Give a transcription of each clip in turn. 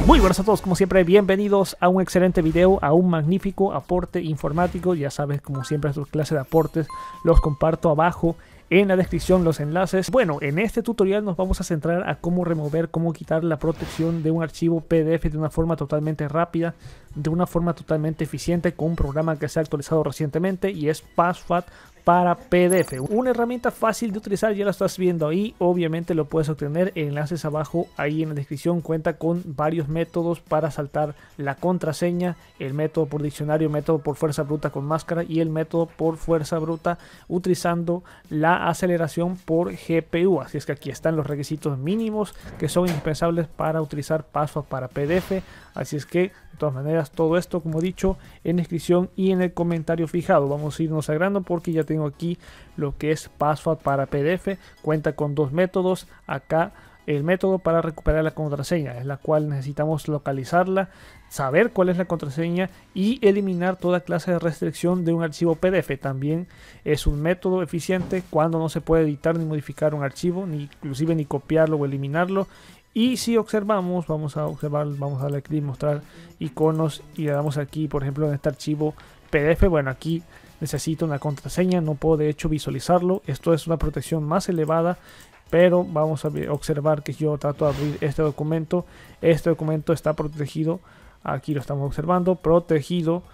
Muy buenas a todos, como siempre, bienvenidos a un excelente video, a un magnífico aporte informático. Ya sabes, como siempre, sus clases de aportes los comparto abajo en la descripción, los enlaces. Bueno, en este tutorial nos vamos a centrar a cómo remover, cómo quitar la protección de un archivo PDF de una forma totalmente rápida, de una forma totalmente eficiente, con un programa que se ha actualizado recientemente y es PassFAT para PDF. Una herramienta fácil de utilizar, ya la estás viendo ahí. Obviamente lo puedes obtener, enlaces abajo ahí en la descripción. Cuenta con varios métodos para saltar la contraseña: el método por diccionario, método por fuerza bruta con máscara y el método por fuerza bruta utilizando la aceleración por GPU. Así es que aquí están los requisitos mínimos que son indispensables para utilizar PassFAT para PDF. Así es que, de todas maneras, todo esto, como he dicho, en descripción y en el comentario fijado. Vamos a irnos al grano porque ya tengo aquí lo que es PassFAT para PDF. Cuenta con dos métodos. Acá el método para recuperar la contraseña, es la cual necesitamos localizarla, saber cuál es la contraseña y eliminar toda clase de restricción de un archivo PDF. También es un método eficiente cuando no se puede editar ni modificar un archivo, ni inclusive ni copiarlo o eliminarlo. Y si observamos, vamos a darle clic, mostrar iconos, y le damos aquí, por ejemplo, en este archivo PDF. Bueno, aquí necesito una contraseña, no puedo de hecho visualizarlo. Esto es una protección más elevada, pero vamos a observar que yo trato de abrir este documento. Este documento está protegido, aquí lo estamos observando, protegido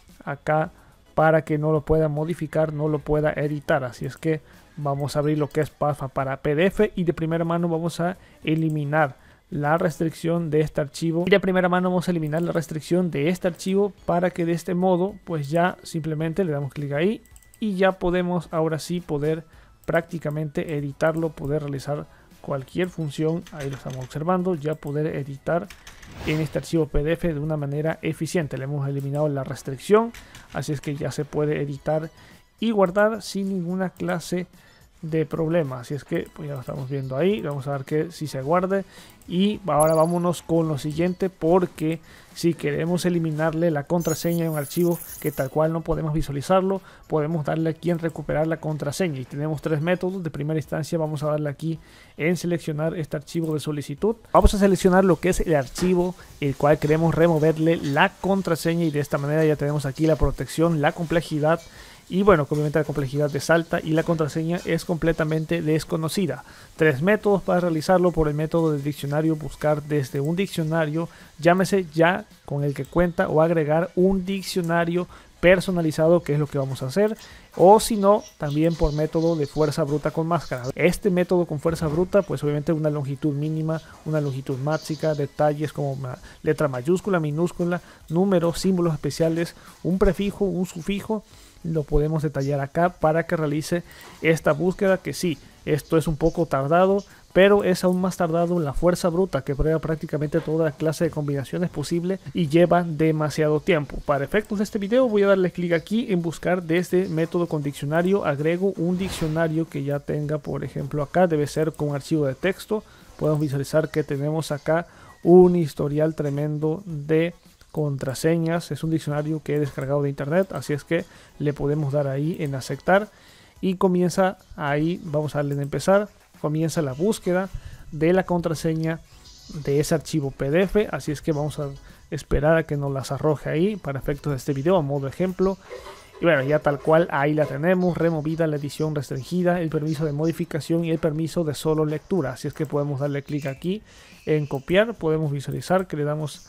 acá para que no lo pueda modificar, no lo pueda editar. Así es que vamos a abrir lo que es PassFAT para PDF y de primera mano vamos a eliminar la restricción de este archivo. Y de primera mano vamos a eliminar la restricción de este archivo para que de este modo pues ya simplemente le damos clic ahí y ya podemos ahora sí poder prácticamente editarlo, poder realizar cualquier función. Ahí lo estamos observando, ya poder editar en este archivo PDF de una manera eficiente. Le hemos eliminado la restricción, así es que ya se puede editar y guardar sin ninguna clase de problema. Así es que pues ya lo estamos viendo ahí. Vamos a ver que si se guarde. Y ahora vámonos con lo siguiente, porque si queremos eliminarle la contraseña a un archivo que tal cual no podemos visualizarlo, podemos darle aquí en recuperar la contraseña y tenemos tres métodos. De primera instancia vamos a darle aquí en seleccionar este archivo de solicitud. Vamos a seleccionar lo que es el archivo el cual queremos removerle la contraseña y de esta manera ya tenemos aquí la protección, la complejidad. Y bueno, obviamente la complejidad es alta y la contraseña es completamente desconocida. Tres métodos para realizarlo: por el método del diccionario, buscar desde un diccionario, llámese ya con el que cuenta, o agregar un diccionario personalizado, que es lo que vamos a hacer, o si no, también por método de fuerza bruta con máscara. Este método con fuerza bruta, pues obviamente una longitud mínima, una longitud máxima, detalles como letra mayúscula, minúscula, números, símbolos especiales, un prefijo, un sufijo. Lo podemos detallar acá para que realice esta búsqueda, que sí, esto es un poco tardado, pero es aún más tardado la fuerza bruta, que prueba prácticamente toda clase de combinaciones posible y lleva demasiado tiempo. Para efectos de este video voy a darle clic aquí en buscar desde método con diccionario. Agrego un diccionario que ya tenga, por ejemplo acá debe ser con archivo de texto. Podemos visualizar que tenemos acá un historial tremendo de contraseñas. Es un diccionario que he descargado de internet, así es que le podemos dar ahí en aceptar y comienza ahí. Vamos a darle en empezar. Comienza la búsqueda de la contraseña de ese archivo PDF, así es que vamos a esperar a que nos las arroje ahí para efectos de este video a modo ejemplo. Y bueno, ya tal cual ahí la tenemos, removida la edición restringida, el permiso de modificación y el permiso de solo lectura. Así es que podemos darle clic aquí en copiar, podemos visualizar que le damos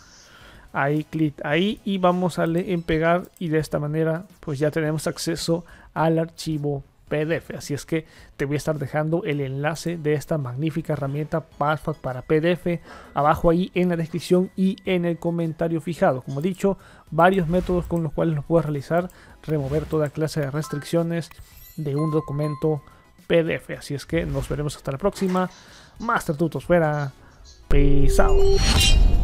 ahí clic ahí y vamos a darle en pegar, y de esta manera pues ya tenemos acceso al archivo PDF. Así es que te voy a estar dejando el enlace de esta magnífica herramienta PassFAT para PDF abajo ahí en la descripción y en el comentario fijado. Como he dicho, varios métodos con los cuales lo puedes realizar, remover toda clase de restricciones de un documento PDF. Así es que nos veremos hasta la próxima. Master Tutos fuera. Peace out.